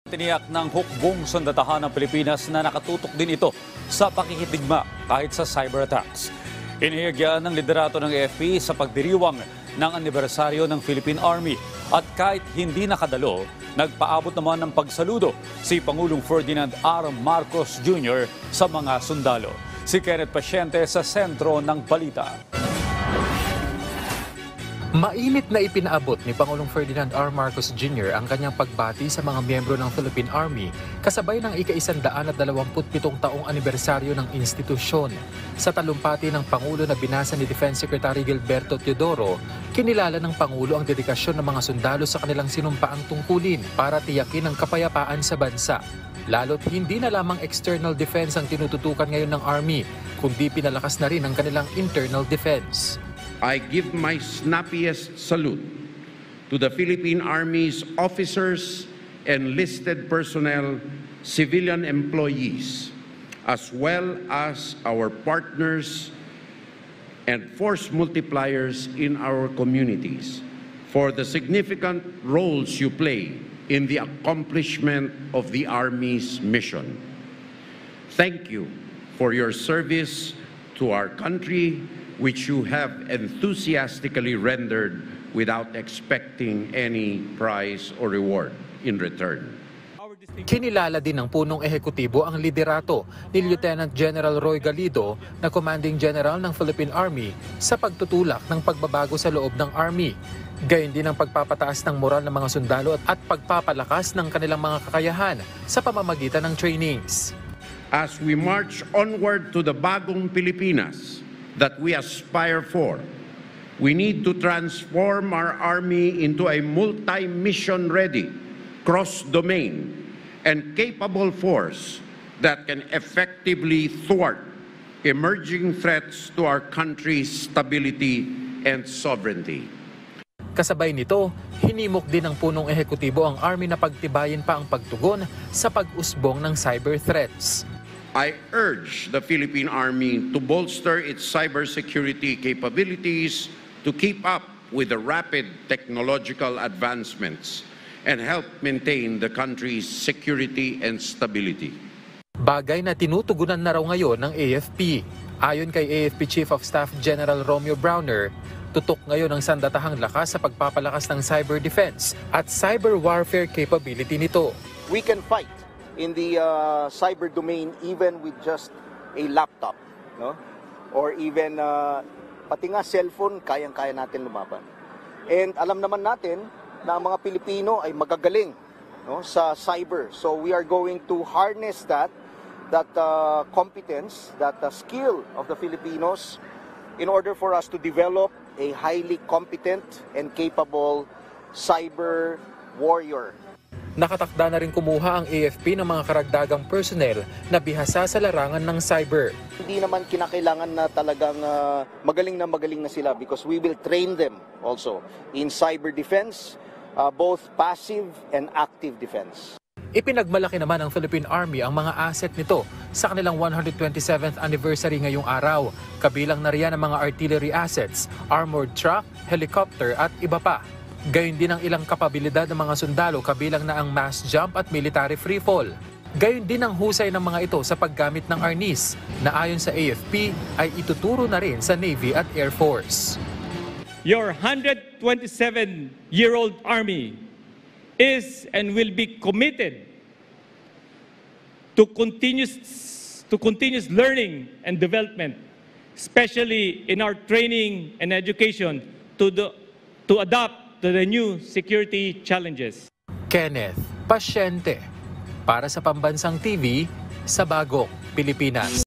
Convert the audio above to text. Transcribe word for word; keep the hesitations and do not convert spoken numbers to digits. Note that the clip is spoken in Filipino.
Tiniyak ng hukbong sandatahan ng Pilipinas na nakatutok din ito sa pakikitigma kahit sa cyber attacks. Inihigyan ng liderato ng A F P sa pagdiriwang ng anibersaryo ng Philippine Army at kahit hindi nakadalo, nagpaabot naman ng pagsaludo si Pangulong Ferdinand R. Marcos Junior sa mga sundalo. Si Kenneth Pasyente sa sentro ng balita. Mainit na ipinaabot ni Pangulong Ferdinand R. Marcos Junior ang kanyang pagbati sa mga miyembro ng Philippine Army kasabay ng ika-isandaan at dalawamput pitong taong anibersaryo ng institusyon. Sa talumpati ng Pangulo na binasa ni Defense Secretary Gilberto Teodoro, kinilala ng Pangulo ang dedikasyon ng mga sundalo sa kanilang sinumpaang tungkulin para tiyakin ang kapayapaan sa bansa. Lalo't hindi na lamang external defense ang tinututukan ngayon ng Army, kundi pinalakas na rin ang kanilang internal defense. I give my snappiest salute to the Philippine Army's officers, enlisted personnel, civilian employees, as well as our partners and force multipliers in our communities for the significant roles you play in the accomplishment of the Army's mission. Thank you for your service to our country, which you have enthusiastically rendered without expecting any prize or reward in return. Kinilala din ng punong ehekutibo ang liderato ni Lieutenant General Roy Galido na Commanding General ng Philippine Army sa pagtutulak ng pagbabago sa loob ng Army. Gayon din ang pagpapataas ng moral ng mga sundalo at pagpapalakas ng kanilang mga kakayahan sa pamamagitan ng trainings. As we march onward to the bagong Pilipinas that we aspire for, we need to transform our Army into a multi-mission ready, cross-domain, and capable force that can effectively thwart emerging threats to our country's stability and sovereignty. Kasabay nito, hinimok din ng punong ehekutibo ang Army na pagtibayin pa ang pagtugon sa pag-usbong ng cyber threats. I urge the Philippine Army to bolster its cybersecurity capabilities to keep up with the rapid technological advancements and help maintain the country's security and stability. Bagay na tinutugunan na raw ngayon ng A F P. Ayon kay A F P Chief of Staff General Romeo Browner, tutok ngayon ang sandatahang lakas sa pagpapalakas ng cyber defense at cyber warfare capability nito. We can fight in the uh, cyber domain even with just a laptop, no? Or even uh, pati nga cellphone, kayang-kaya natin lumaban. And alam naman natin na ang mga Pilipino ay magagaling, no, sa cyber. So we are going to harness that that uh, competence, that uh, skill of the Filipinos in order for us to develop a highly competent and capable cyber warrior. Nakatakda na rin kumuha ang A F P ng mga karagdagang personnel na bihasa sa larangan ng cyber. Hindi naman kinakailangan na talagang uh, magaling na magaling na sila because we will train them also in cyber defense, uh, both passive and active defense. Ipinagmalaki naman ng Philippine Army ang mga asset nito sa kanilang one hundred twenty-seventh anniversary ngayong araw. Kabilang na riyan ang mga artillery assets, armored truck, helicopter at iba pa. Gayon din ang ilang kapabilidad ng mga sundalo kabilang na ang mass jump at military freefall. Gayon din ang husay ng mga ito sa paggamit ng arnis na ayon sa A F P ay ituturo na rin sa Navy at Air Force. Your one hundred twenty-seven-year-old Army is and will be committed to continuous, to continuous learning and development, especially in our training and education to, the, to adapt to the new security challenges. Kenneth Pasyente para sa Pambansang T V sa Bagong Pilipinas.